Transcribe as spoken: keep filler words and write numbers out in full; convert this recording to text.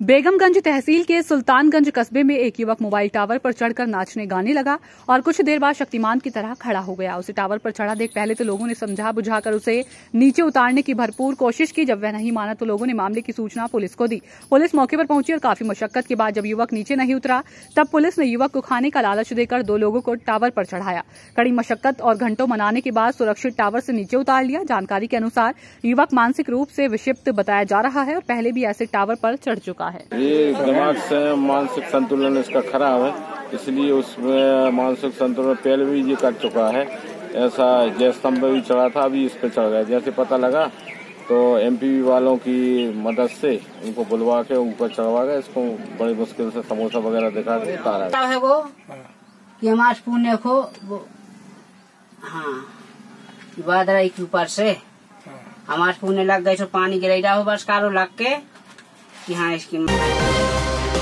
बेगमगंज तहसील के सुल्तानगंज कस्बे में एक युवक मोबाइल टावर पर चढ़कर नाचने गाने लगा और कुछ देर बाद शक्तिमान की तरह खड़ा हो गया। उसे टावर पर चढ़ा देख पहले तो लोगों ने समझा बुझाकर उसे नीचे उतारने की भरपूर कोशिश की। जब वह नहीं माना तो लोगों ने मामले की सूचना पुलिस को दी। पुलिस मौके पर पहुंची और काफी मशक्कत के बाद जब युवक नीचे नहीं उतरा तब पुलिस ने युवक को खाने का लालच देकर दो लोगों को टावर पर चढ़ाया। कड़ी मशक्कत और घंटों मनाने के बाद सुरक्षित टावर से नीचे उतार लिया। जानकारी के अनुसार युवक मानसिक रूप से विक्षिप्त बताया जा रहा है और पहले भी ऐसे टावर पर चढ़ चुका है। दिमाग से मानसिक संतुलन इसका खराब है, इसलिए उसमें मानसिक संतुलन पहले भी ये कर चुका है। ऐसा गैस स्तंभ पे भी चढ़ा था, अभी इस पे चढ़ गया। जैसे पता लगा तो एमपीवी वालों की मदद से उनको बुलवा के ऊपर चढ़वा गया। इसको बड़ी मुश्किल से समोसा वगैरह दिखा के उतारा गया है। वो कि हमारे पुण्य को वो हाँ बादरा के ऊपर से हमारे पुण्य लग गए तो पानी गिरा हो बस कारो लग के कि हाँ इसकी